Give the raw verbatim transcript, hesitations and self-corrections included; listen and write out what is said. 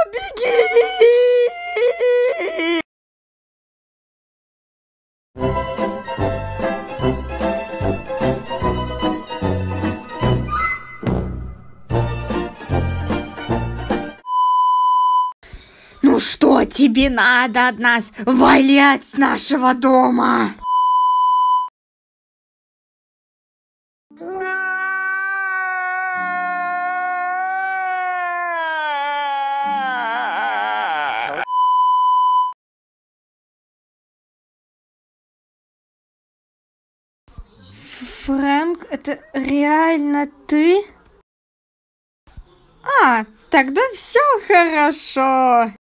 беги! Ну что тебе надо от нас? Валять с нашего дома! Фрэнк, это реально ты? А, тогда все хорошо.